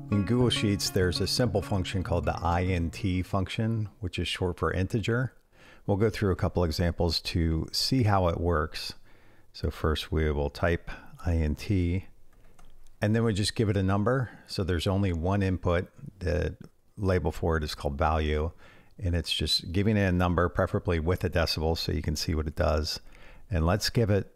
In Google Sheets, there's a simple function called the INT function, which is short for integer. We'll go through a couple examples to see how it works. So first we will type INT, and then we just give it a number. So there's only one input. The label for it is called value, and it's just giving it a number, preferably with a decimal, so you can see what it does. And let's give it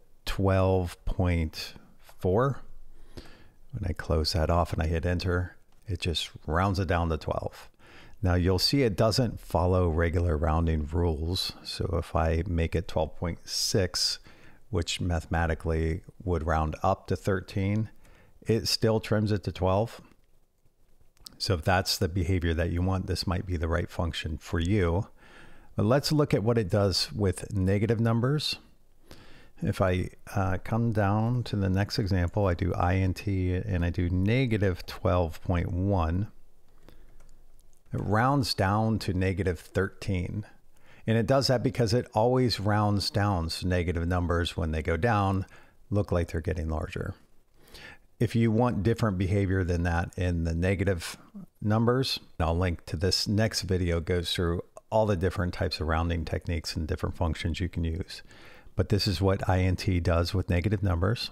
12.4. When I close that off and I hit enter, it just rounds it down to 12. Now you'll see it doesn't follow regular rounding rules. So if I make it 12.6, which mathematically would round up to 13, it still trims it to 12. So if that's the behavior that you want, this might be the right function for you. But let's look at what it does with negative numbers. If I come down to the next example, I do INT and I do negative 12.1. It rounds down to negative 13. And it does that because it always rounds down. So negative numbers, when they go down, look like they're getting larger. If you want different behavior than that in the negative numbers, I'll link to this next video, goes through all the different types of rounding techniques and different functions you can use. But this is what INT does with negative numbers.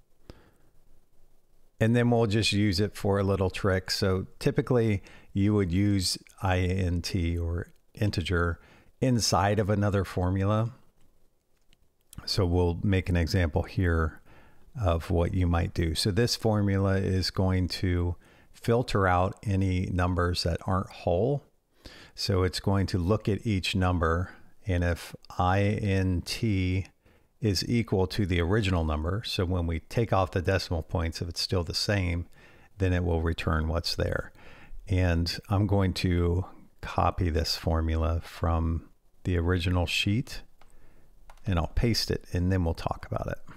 And then we'll just use it for a little trick. So typically you would use INT or integer inside of another formula. So we'll make an example here of what you might do. So this formula is going to filter out any numbers that aren't whole. So it's going to look at each number, and if INT is equal to the original number, so when we take off the decimal points, if it's still the same, then it will return what's there. And I'm going to copy this formula from the original sheet, and I'll paste it, and then we'll talk about it.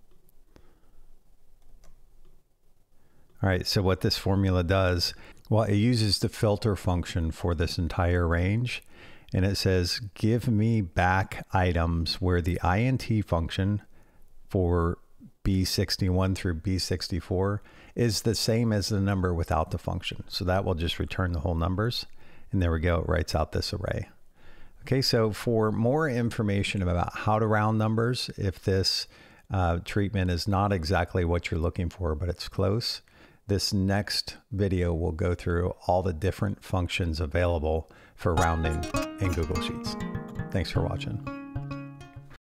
All right, so what this formula does, well, it uses the filter function for this entire range. And it says, give me back items where the INT function for B61 through B64 is the same as the number without the function. So that will just return the whole numbers. And there we go, it writes out this array. Okay, so for more information about how to round numbers, if this treatment is not exactly what you're looking for, but it's close, this next video will go through all the different functions available for rounding in Google Sheets. Thanks for watching.